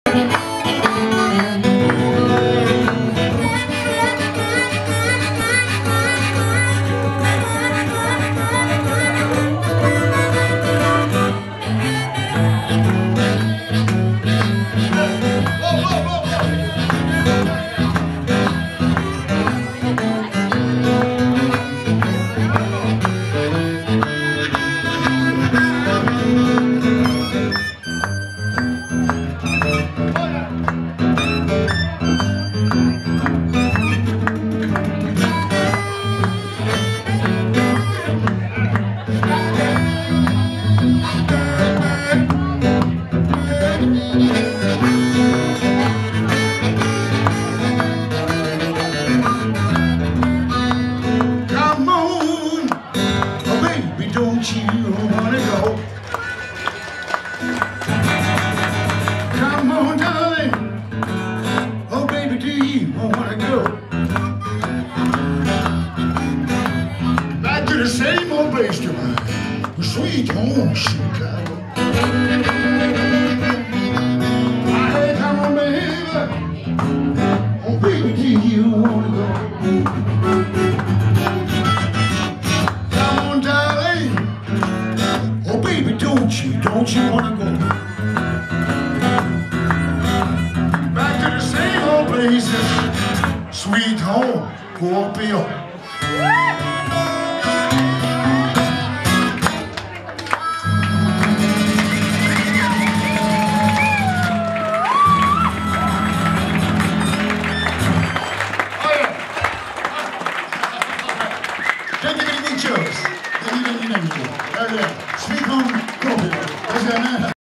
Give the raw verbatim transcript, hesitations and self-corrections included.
Don't you wanna go? Come on, darling. Oh, baby, do you wanna go? Back to the same old place to my sweet home, Chicago. Hey, come on, baby. Oh, baby, do you wanna go? Don't you, don't you wanna go back to the same old places, sweet home, Scorpio?